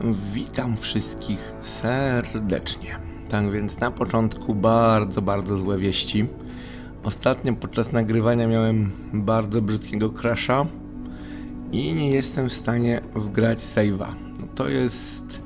Witam wszystkich serdecznie. Tak więc na początku bardzo złe wieści. Ostatnio podczas nagrywania miałem bardzo brzydkiego crasha i nie jestem w stanie wgrać save'a. To jest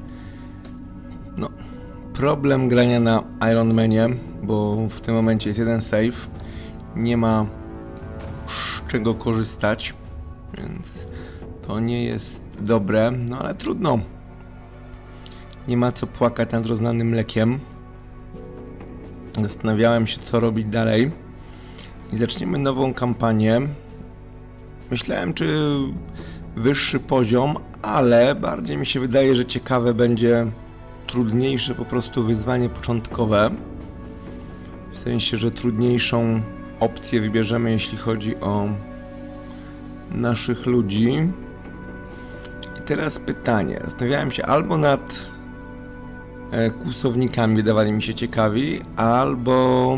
problem grania na Ironmanie, bo w tym momencie jest jeden save, nie ma z czego korzystać, więc to nie jest dobre, ale trudno. Nie ma co płakać nad rozlanym mlekiem. Zastanawiałem się, co robić dalej. I zaczniemy nową kampanię. Myślałem, czy wyższy poziom, ale bardziej mi się wydaje, że ciekawe będzie trudniejsze po prostu wyzwanie początkowe. W sensie, że trudniejszą opcję wybierzemy, jeśli chodzi o naszych ludzi. I teraz pytanie. Zastanawiałem się albo nad kłusownikami, wydawali mi się ciekawi, albo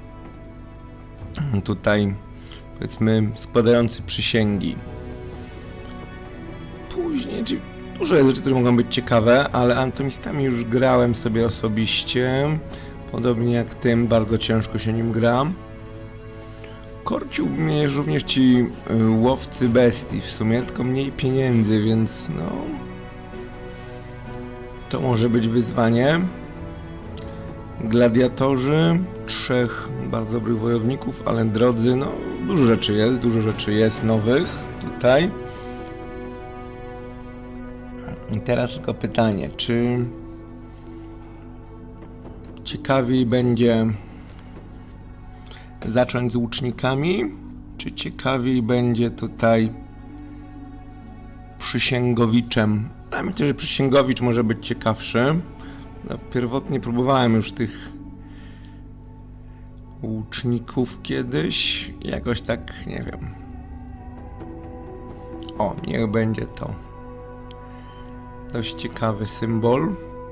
tutaj powiedzmy składający przysięgi. Później, czyli dużo jest rzeczy, które mogą być ciekawe, ale anatomistami już grałem sobie osobiście, podobnie jak tym, bardzo ciężko się nim gra. Korcił mnie również ci łowcy bestii, w sumie tylko mniej pieniędzy, więc to może być wyzwanie. Gladiatorzy, 3 bardzo dobrych wojowników, ale drodzy, dużo rzeczy jest nowych tutaj. I teraz tylko pytanie, czy ciekawiej będzie zacząć z łucznikami, czy ciekawiej będzie tutaj przysięgowiczem? Ja myślę, że przysięgowicz może być ciekawszy. Pierwotnie próbowałem już tych łuczników kiedyś. Jakoś tak, nie wiem. O, niech będzie to. Dość ciekawy symbol.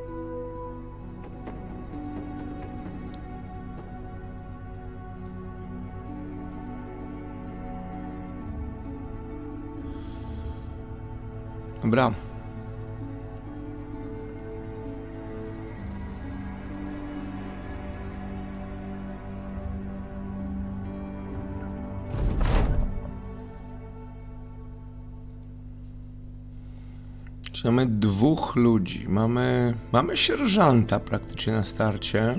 Dobra. Mamy 2 ludzi. Mamy sierżanta praktycznie na starcie.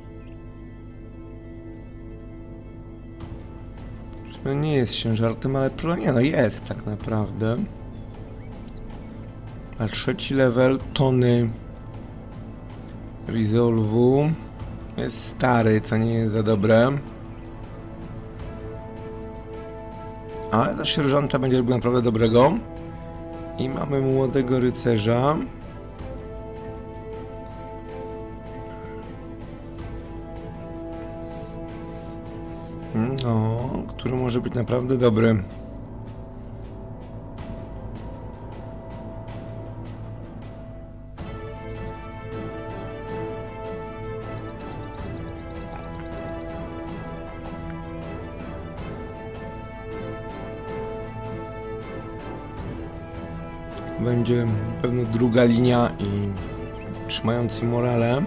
To nie jest ciężartem, ale jest tak naprawdę. A 3. level tony Resolve'u jest stary, co nie jest za dobre. Ale za sierżanta będzie robił naprawdę dobrego. I mamy młodego rycerza. Który może być naprawdę dobry. Będzie pewno druga linia i trzymający morale.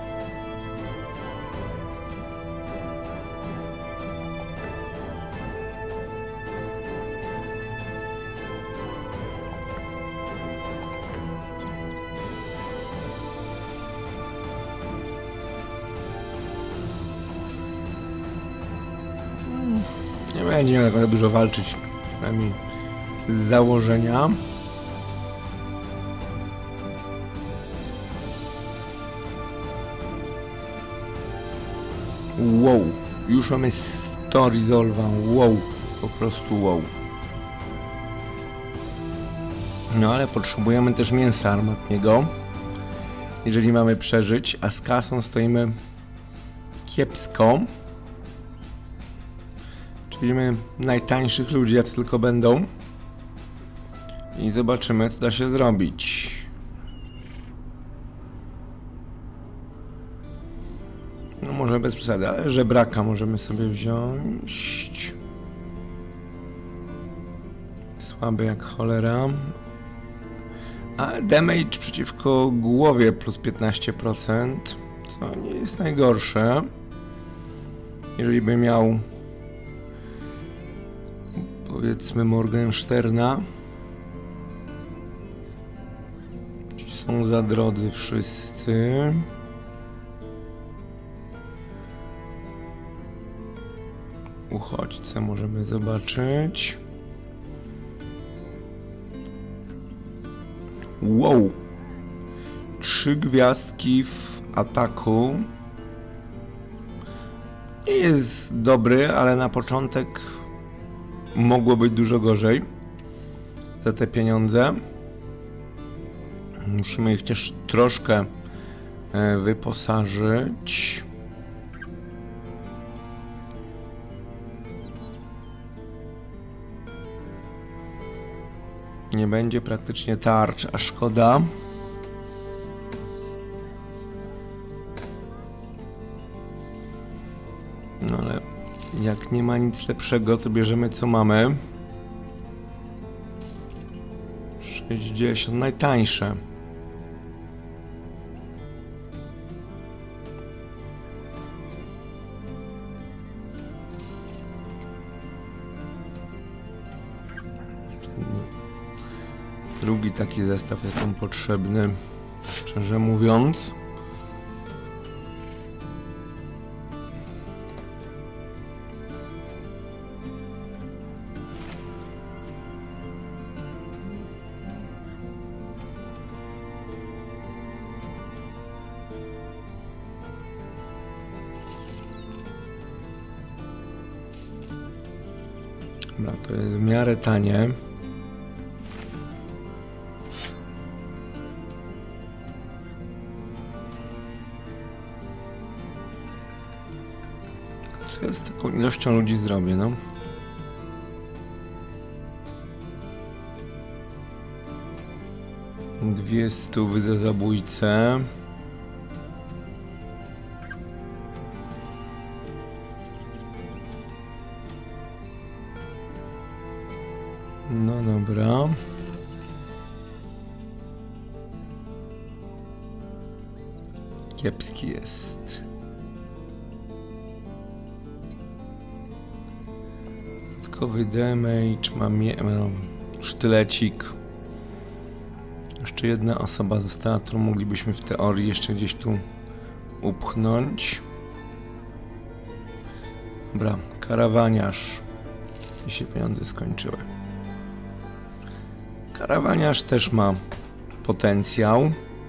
Nie będzie miał tak dużo walczyć, przynajmniej z założenia. Wow, już mamy 100 Resolve'a, wow, po prostu wow. Ale potrzebujemy też mięsa armatniego, jeżeli mamy przeżyć, a z kasą stoimy kiepsko. Czyli my najtańszych ludzi, jacy tylko będą. I zobaczymy, co da się zrobić. Może bez przesady, ale żebraka możemy sobie wziąć. Słaby jak cholera. A damage przeciwko głowie plus 15%, co nie jest najgorsze. Jeżeli by miał, powiedzmy, Morgensterna. Są za drodzy wszyscy. Uchodźcę możemy zobaczyć. Wow! 3 gwiazdki w ataku. Nie jest dobry, ale na początek mogło być dużo gorzej za te pieniądze. Musimy ich też troszkę wyposażyć. Nie będzie praktycznie tarcz, a szkoda. No ale jak nie ma nic lepszego, to bierzemy co mamy. 60, najtańsze. Drugi taki zestaw jest nam potrzebny, szczerze mówiąc. Dobra, to jest w miarę tanie. Co ja z taką ilością ludzi zrobię, no? Dwie stówy za zabójcę. No dobra. Kiepski jest. Dodatkowy damage, mam sztylecik. Jeszcze jedna osoba została, którą moglibyśmy w teorii jeszcze gdzieś tu upchnąć. Dobra, karawaniarz. I się pieniądze skończyły. Karawaniarz też ma potencjał.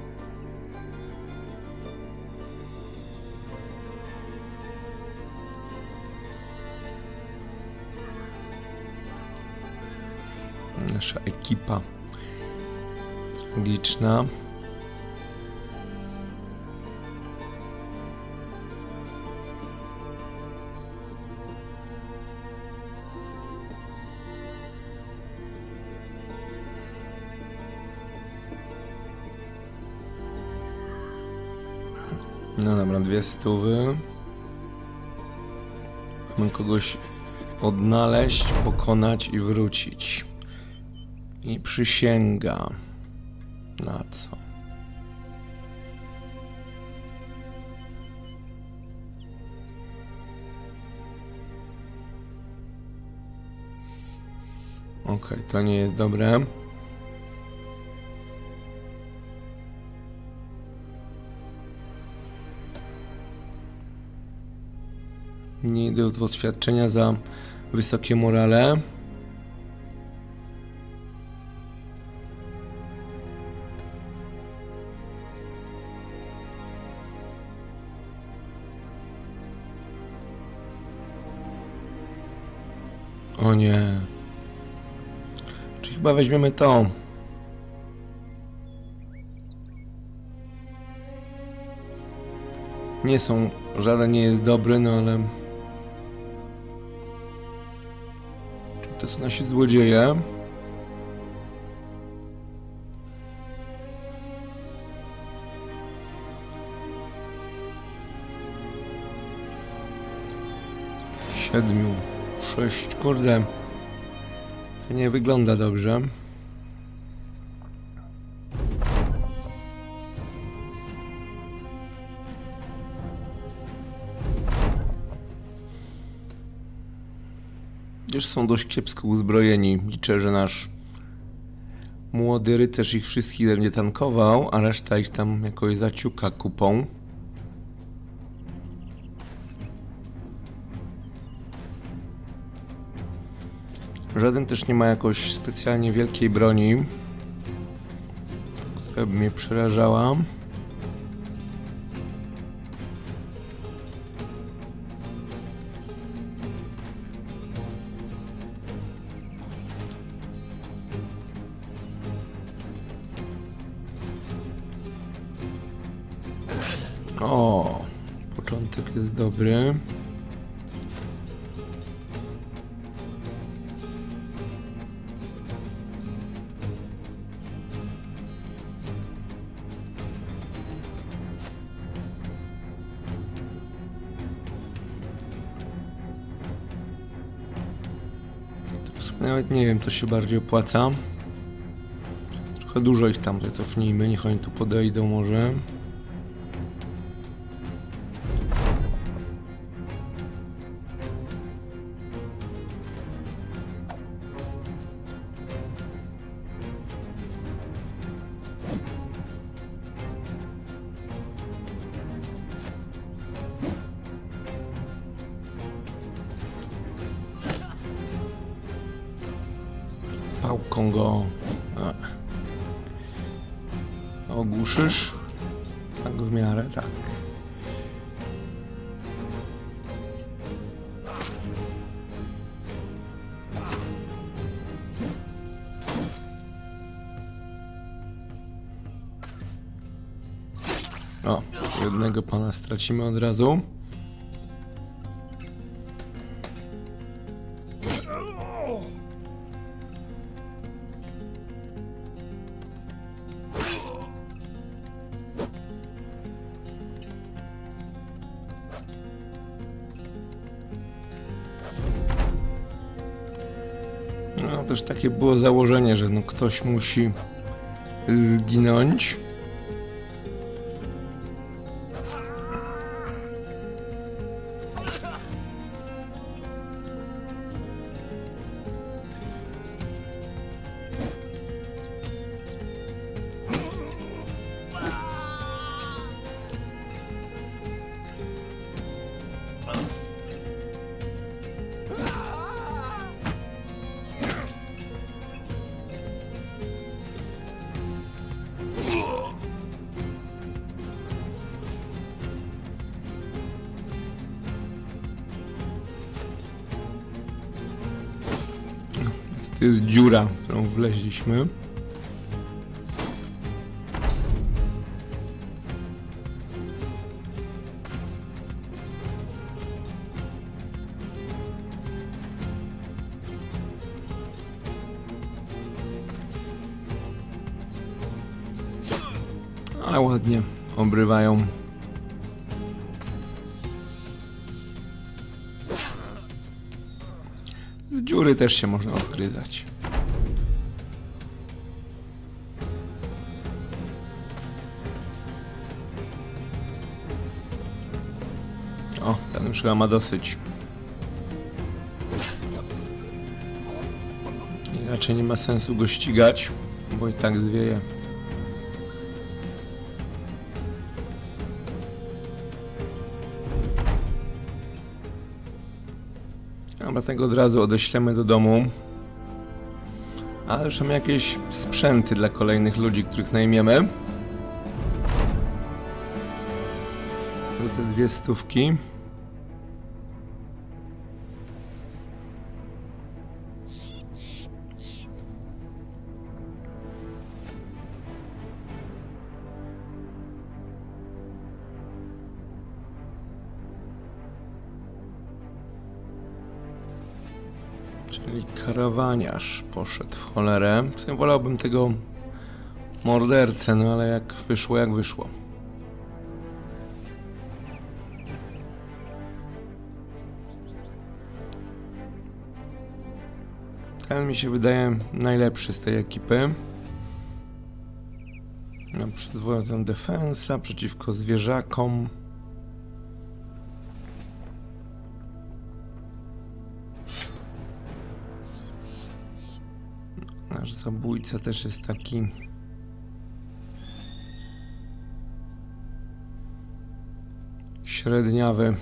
Nasza ekipa liczna. No dobra, 200. Mamy kogoś odnaleźć, pokonać i wrócić. I przysięga. Na co? Okej, to nie jest dobre. Nie idę w oświadczenia za wysokie morale. O nie. Czy chyba weźmiemy to? Nie są, żaden nie jest dobry, no ale... Czy to są nasi złodzieje? Siedmiu. 6, kurde. To nie wygląda dobrze. Już są dość kiepsko uzbrojeni. Liczę, że nasz młody rycerz ich wszystkich będzie tankował, a reszta ich tam jakoś zaciuka kupą. Żaden też nie ma jakoś specjalnie wielkiej broni, która by mnie przerażała. O, początek jest dobry. Nawet nie wiem, to się bardziej opłaca. Trochę dużo ich tam cofnijmy, niech oni tu podejdą może. Pałką go ogłuszysz? Tak w miarę, tak. O, jednego pana stracimy od razu. No też takie było założenie, że no ktoś musi zginąć. To jest dziura, w którą wleźliśmy. Ale ładnie obrywają. Z dziury też się można odgryzać. O, ten już chyba ma dosyć. I raczej nie ma sensu go ścigać, bo i tak zwieje. Dobra, tego od razu odeślemy do domu. Ale już mamy jakieś sprzęty dla kolejnych ludzi, których najmiemy. Te 2 stówki. Czyli karawaniarz poszedł w cholerę. Ja wolałbym tego mordercę, no ale jak wyszło, jak wyszło. Ten mi się wydaje najlepszy z tej ekipy. Przedwodzą defensa przeciwko zwierzakom. Zabójca też jest taki... średniawy.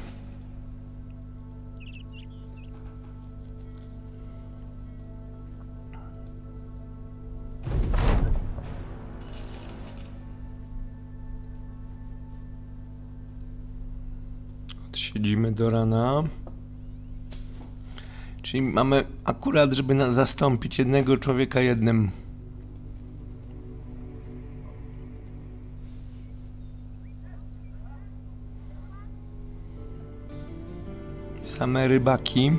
Odsiedzimy do rana. Czyli mamy akurat, żeby zastąpić jednego człowieka jednym. Same rybaki.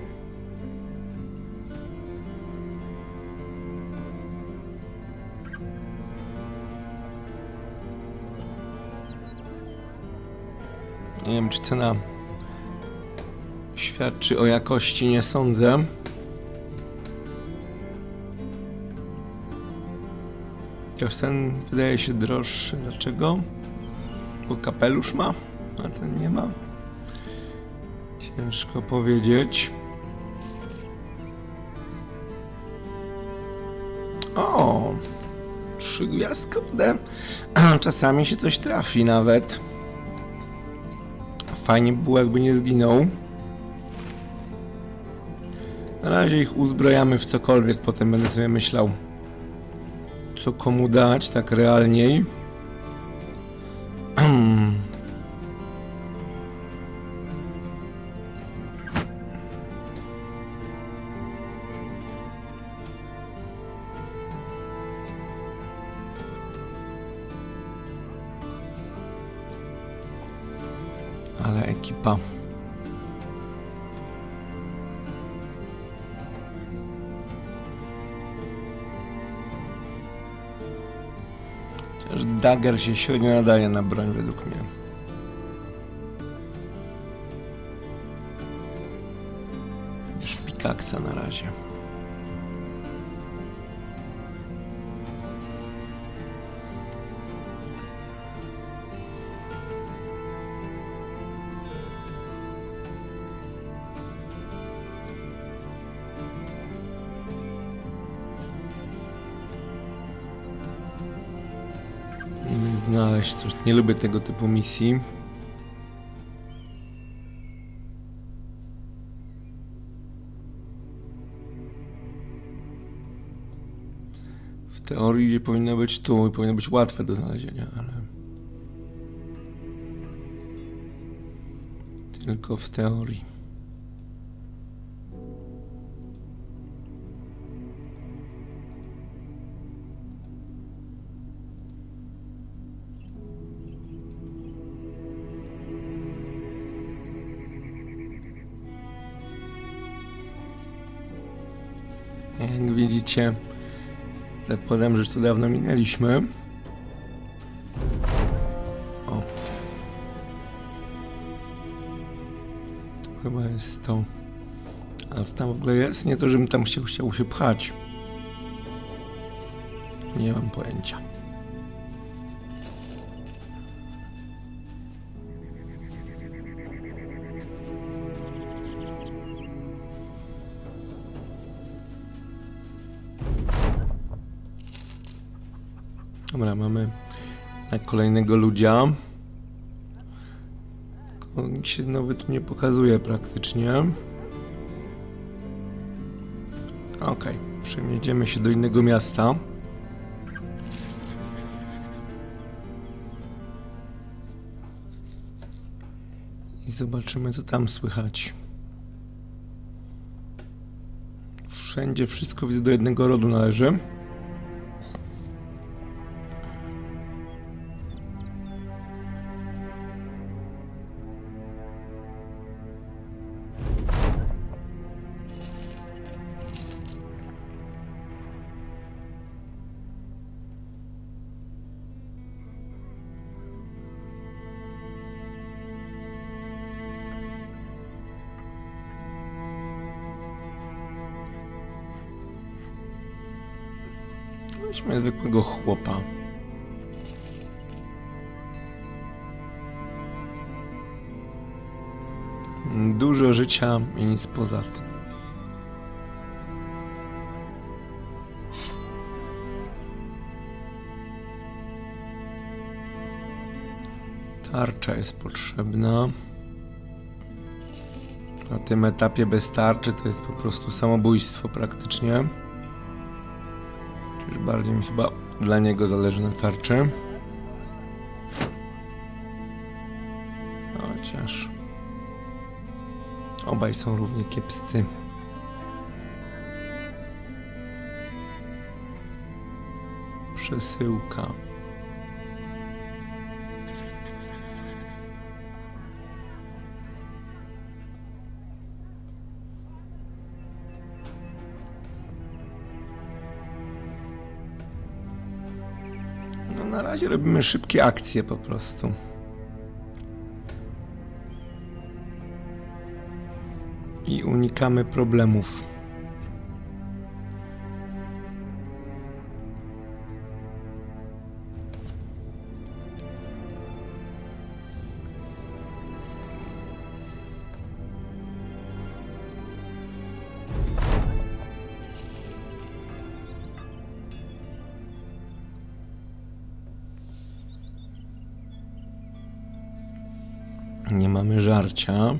Nie wiem, czy cena świadczy o jakości, nie sądzę. Chociaż ten wydaje się droższy. Dlaczego? Bo kapelusz ma, a ten nie ma. Ciężko powiedzieć. O! 3 gwiazdki, kurde. Czasami się coś trafi nawet. Fajnie by było, jakby nie zginął. Na razie ich uzbrojamy w cokolwiek, potem będę sobie myślał, co komu dać, tak realniej. Ale ekipa. Chociaż dagger się średnio nadaje na broń według mnie. Szpikaksa na razie. Znaleźć coś. Nie lubię tego typu misji. W teorii powinno być tu i powinno być łatwe do znalezienia, ale... tylko w teorii. Jak widzicie, zakładam, że już to dawno minęliśmy. O. To chyba jest to. A co tam w ogóle jest? Nie to, żebym tam chciał się pchać. Nie mam pojęcia. Dobra, mamy na kolejnego ludzia. Nikt się nowy tu nie pokazuje praktycznie. Okej, przemieścimy się do innego miasta. I zobaczymy, co tam słychać. Wszędzie wszystko widzę do jednego rodu należy. Weźmy zwykłego chłopa. Dużo życia i nic poza tym. Tarcza jest potrzebna. Na tym etapie bez tarczy to jest po prostu samobójstwo praktycznie. Już bardziej mi chyba dla niego zależy na tarczy. Chociaż obaj są równie kiepscy. Przesyłka. No na razie robimy szybkie akcje po prostu. I unikamy problemów. Nie mamy żarcia.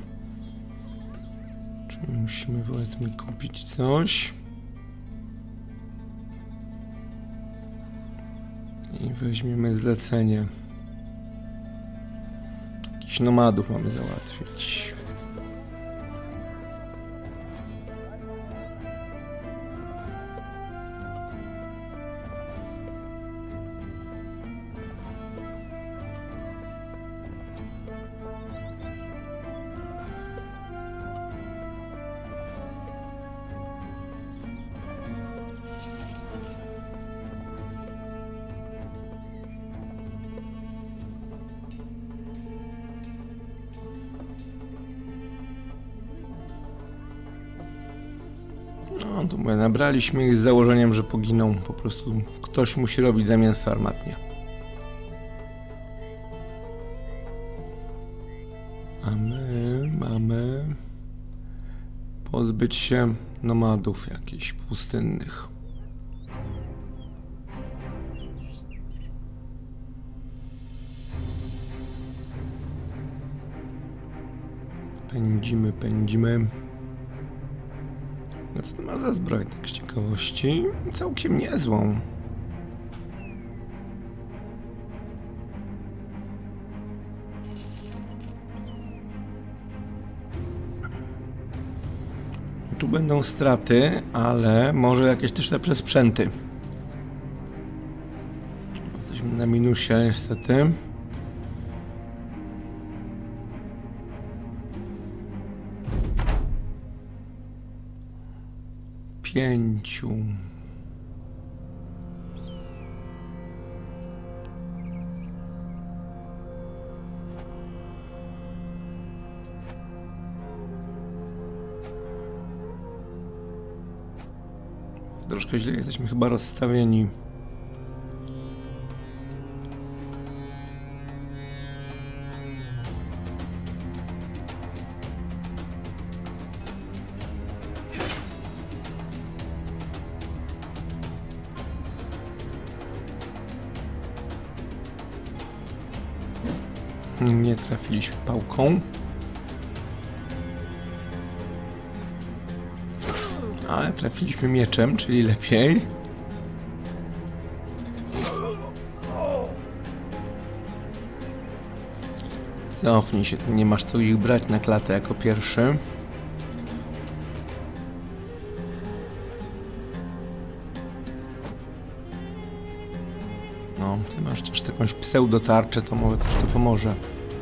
Czyli musimy, powiedzmy, kupić coś. I weźmiemy zlecenie. Jakichś nomadów mamy załatwić. No to mówię, nabraliśmy ich z założeniem, że poginą. Po prostu ktoś musi robić za mięso armatnie. A my mamy pozbyć się nomadów jakichś pustynnych. Pędzimy, pędzimy. No co to ma za zbroję, tak z ciekawości? Całkiem niezłą. Tu będą straty, ale może jakieś też lepsze sprzęty. Jesteśmy na minusie niestety. Pięciu. Troszkę źle jesteśmy chyba rozstawieni. Nie trafiliśmy pałką. Ale trafiliśmy mieczem, czyli lepiej. Cofnij się, nie masz co ich brać na klatę jako pierwszy. No, ty masz też jakąś pseudotarczę, to może też to pomoże.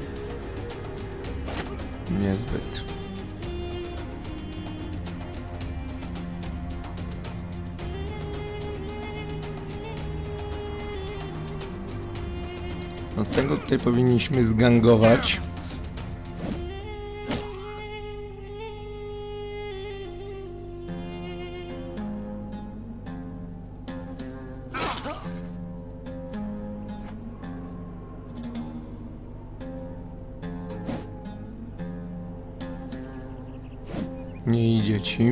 Niezbyt. No tego tutaj powinniśmy zgangować. Nie idzie ci.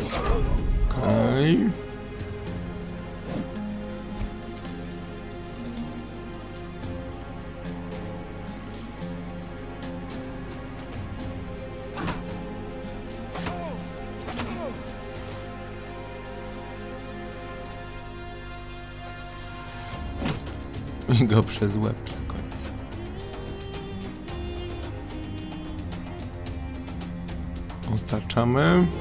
Okej. I go przez łeb na końcu. Otaczamy.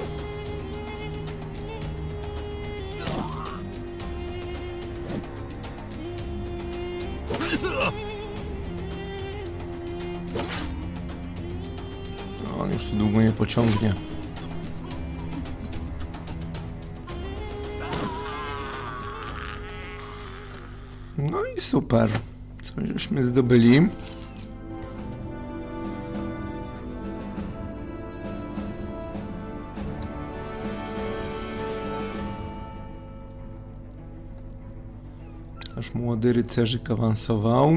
No, on już tu długo nie pociągnie. No i super. Coś żeśmy zdobyli. Nasz młody rycerzyk awansował.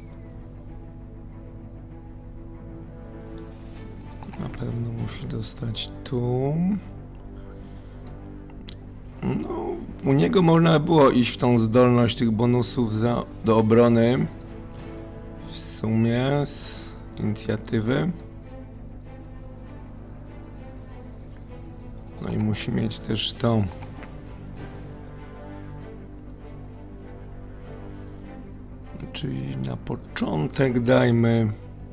Na pewno muszę dostać tu. No, u niego można było iść w tą zdolność tych bonusów do obrony. W sumie z inicjatywy. No i musi mieć też to. Czyli na początek dajmy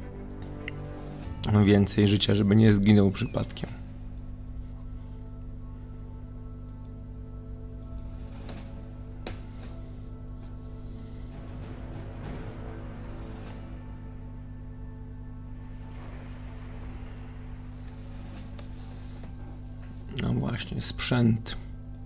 więcej życia, żeby nie zginął przypadkiem. No właśnie, sprzęt.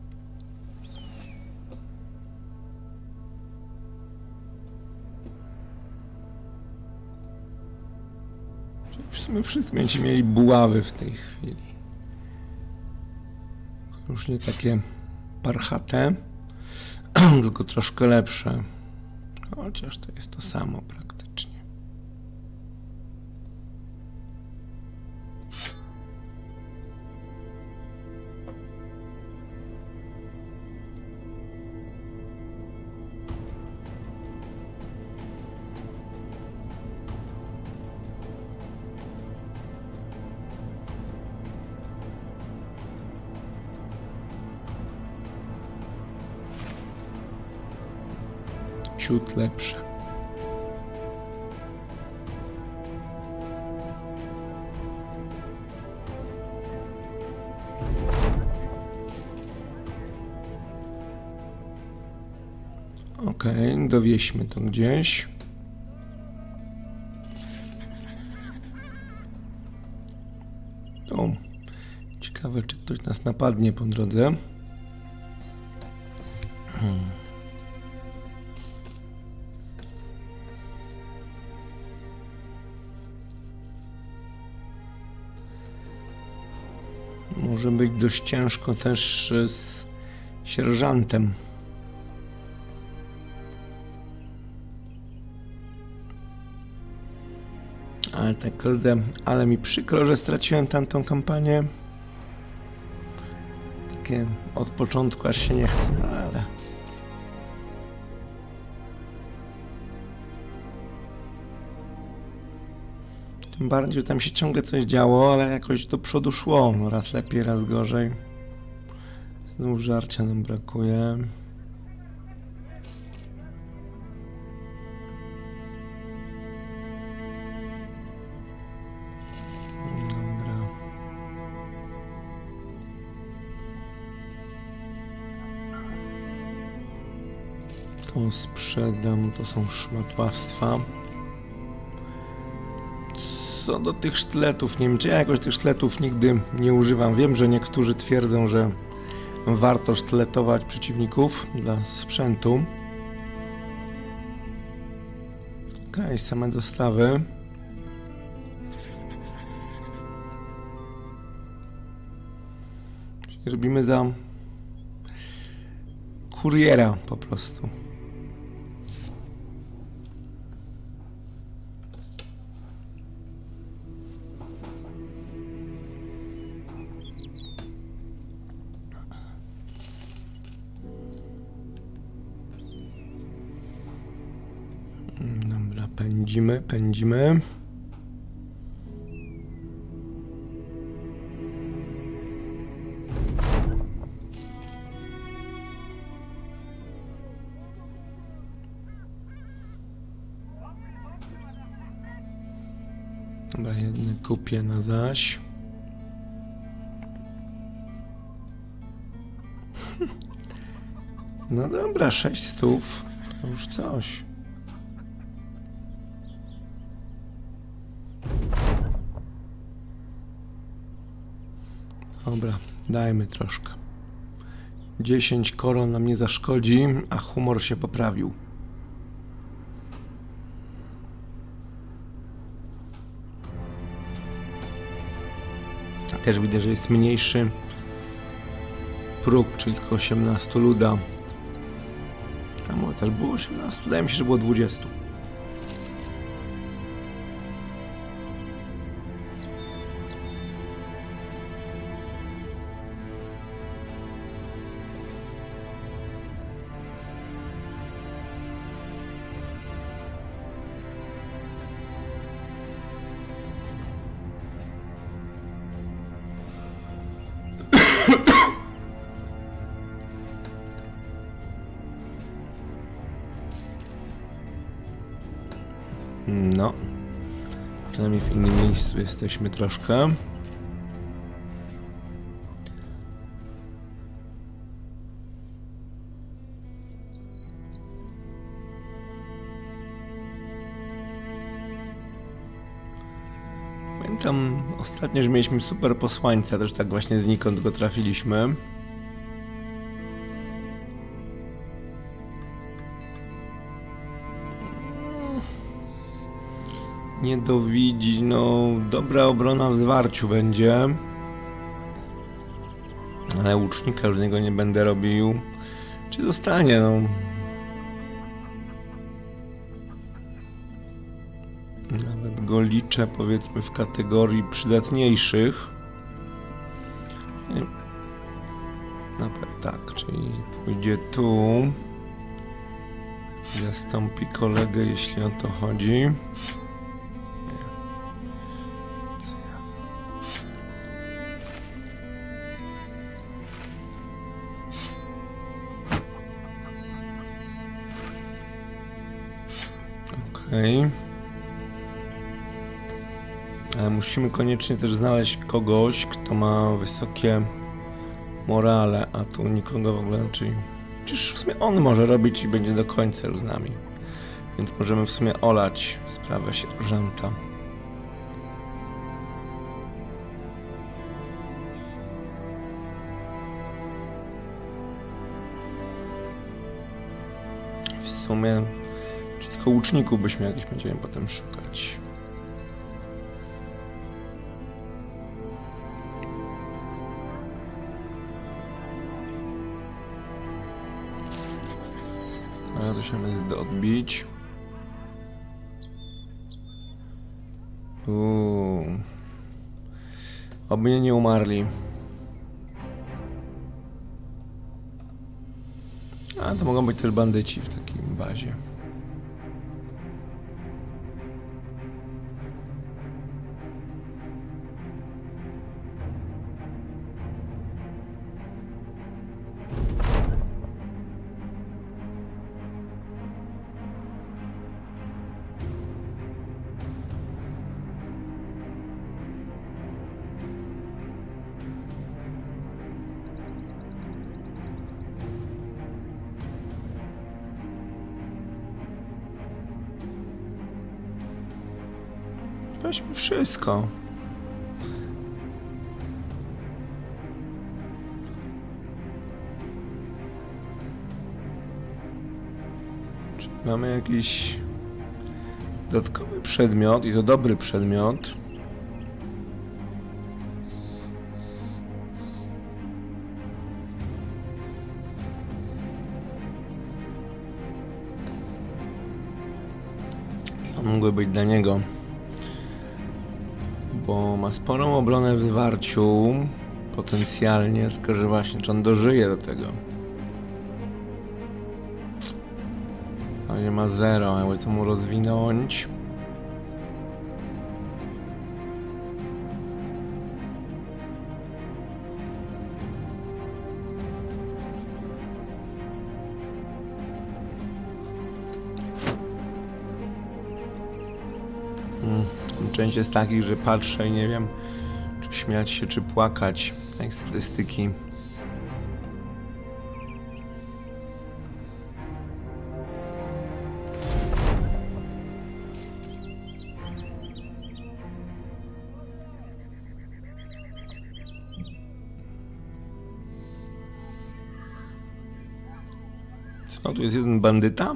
W sumie wszyscy będziecie mieli buławy w tej chwili. Już nie takie parchate, tylko troszkę lepsze. Chociaż to jest to samo praktycznie. Ciut lepsze. Okej, dowieźmy to gdzieś. O, ciekawe, czy ktoś nas napadnie po drodze. Może być dość ciężko też z sierżantem. Ale tak, kurde, ale mi przykro, że straciłem tamtą kampanię. Takie od początku aż się nie chce, no ale... Tym bardziej, że tam się ciągle coś działo, ale jakoś do przodu szło. No raz lepiej, raz gorzej. Znów żarcia nam brakuje. Dobra. To sprzedam, to są szmatławstwa. Co do tych sztyletów, nie wiem, czy ja jakoś tych sztyletów nigdy nie używam. Wiem, że niektórzy twierdzą, że warto sztyletować przeciwników dla sprzętu. Okej, same dostawy. Czyli robimy za kuriera po prostu. Pędzimy, pędzimy. Dobra, jedny kupię na zaś. No dobra, 600. To już coś. Dobra, dajmy troszkę. 10 koron nam nie zaszkodzi, a humor się poprawił. Też widzę, że jest mniejszy próg, czyli tylko 18 luda. A może też było 18? Wydaje mi się, że było 20. No, przynajmniej w innym miejscu jesteśmy troszkę. Pamiętam ostatnio, że mieliśmy super posłańca, też tak właśnie znikąd go trafiliśmy. Nie dowidzi, no dobra obrona w zwarciu będzie. Ale łucznika już z niego nie będę robił. Czy zostanie, no. Nawet go liczę, powiedzmy, w kategorii przydatniejszych. Tak, czyli pójdzie tu. Zastąpi kolegę, jeśli o to chodzi. Okej. Ale musimy koniecznie też znaleźć kogoś, kto ma wysokie morale, a tu nikogo w ogóle, czyli... Przecież w sumie on może robić i będzie do końca już z nami. Więc możemy w sumie olać sprawę sierżanta. W sumie... Tylko łuczników byśmy jakiś będziemy potem szukać. Ale to się mamy odbić. Oby nie umarli. A to mogą być też bandyci w takim bazie. Weźmy wszystko. Czy mamy jakiś dodatkowy przedmiot i to dobry przedmiot? To mógłby być dla niego. Bo ma sporą obronę w zwarciu, potencjalnie, tylko że właśnie, czy on dożyje do tego? nie ma 0, jakby co mu rozwinąć. Część jest takich, że patrzę i nie wiem, czy śmiać się, czy płakać na ich statystyki. Co, tu jest jeden bandyta?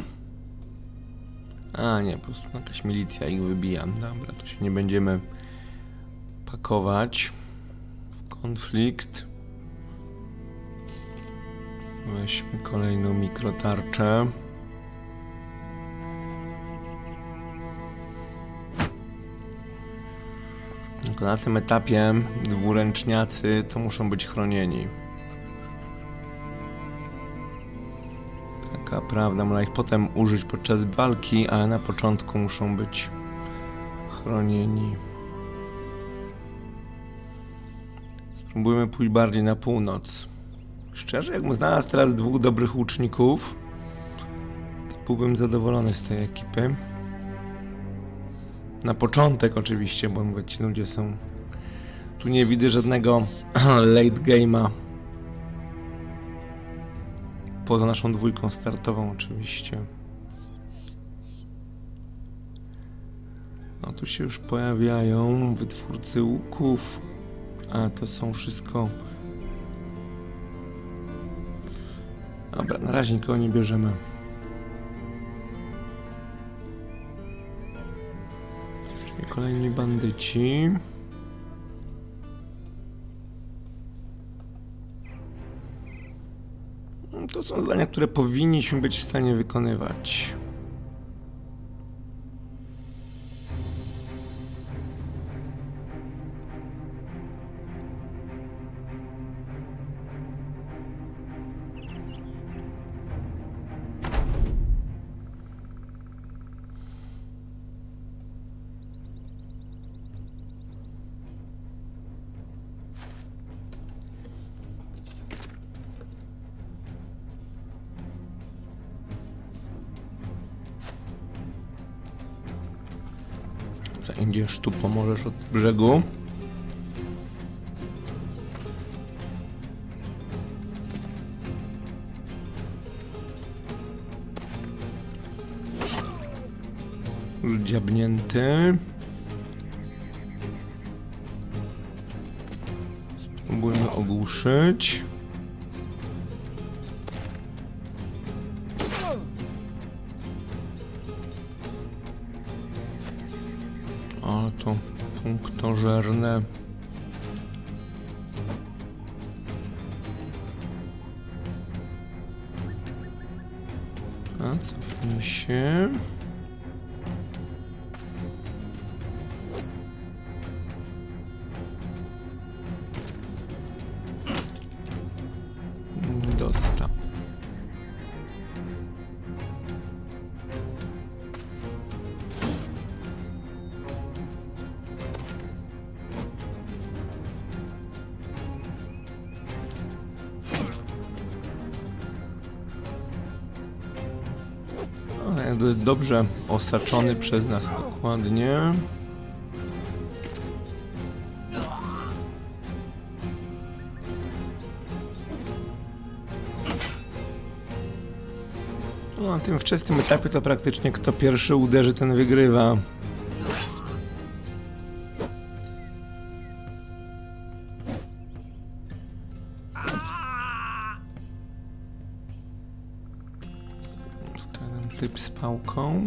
A nie, po prostu jakaś milicja ich wybija. Dobra, to się nie będziemy pakować w konflikt. Weźmy kolejną mikrotarczę. Tylko na tym etapie dwuręczniacy to muszą być chronieni. Taka prawda, można ich potem użyć podczas walki, ale na początku muszą być chronieni. Spróbujmy pójść bardziej na północ. Szczerze, jakbym znalazł teraz 2 dobrych łuczników, to byłbym zadowolony z tej ekipy. Na początek oczywiście, bo mówię, ci ludzie są... Tu nie widzę żadnego late game'a. Poza naszą 2 startową oczywiście. No tu się już pojawiają wytwórcy łuków. A to są wszystko... Dobra, na razie nikogo nie bierzemy. Czyli kolejni bandyci. To są zadania, które powinniśmy być w stanie wykonywać. Idziesz tu, pomożesz od brzegu. Już dziabnięty. Spróbujmy ogłuszyć. O, to punktożerne. A, cofnij się. Dostał. Dobrze osaczony przez nas dokładnie. No, na tym wczesnym etapie to praktycznie kto pierwszy uderzy, ten wygrywa. Typ z pałką.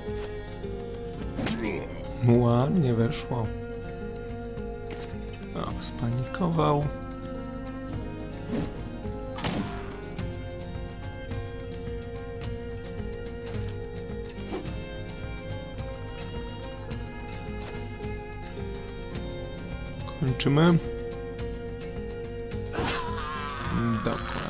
Ładnie weszło. O, Spanikował. Kończymy. Dokładnie.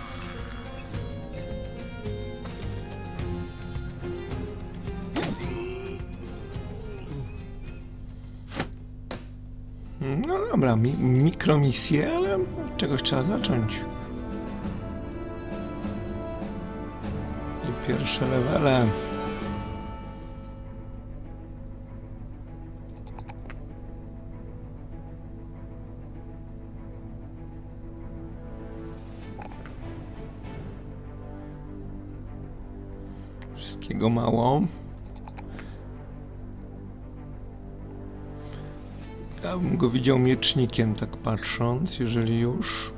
No dobra, mikromisje, ale od czegoś trzeba zacząć. I pierwsze levele. Wszystkiego mało. Ja bym go widział miecznikiem, tak patrząc, jeżeli już.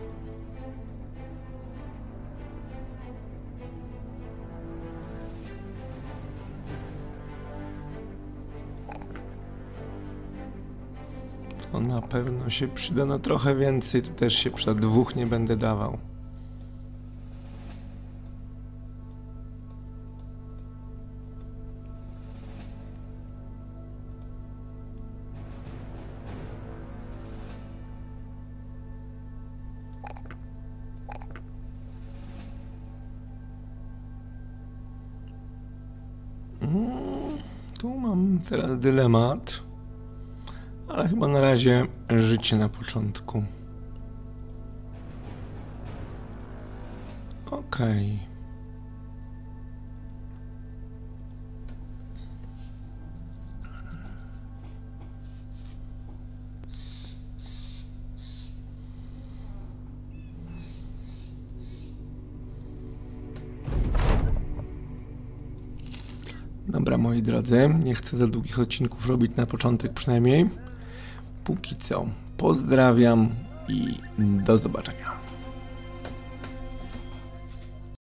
To na pewno się przyda, no trochę więcej, tu też się przyda, 2 nie będę dawał. Tu mam teraz dylemat, ale chyba na razie życie na początku. Okej. Dobra, moi drodzy, nie chcę za długich odcinków robić na początek przynajmniej. Póki co, pozdrawiam i do zobaczenia.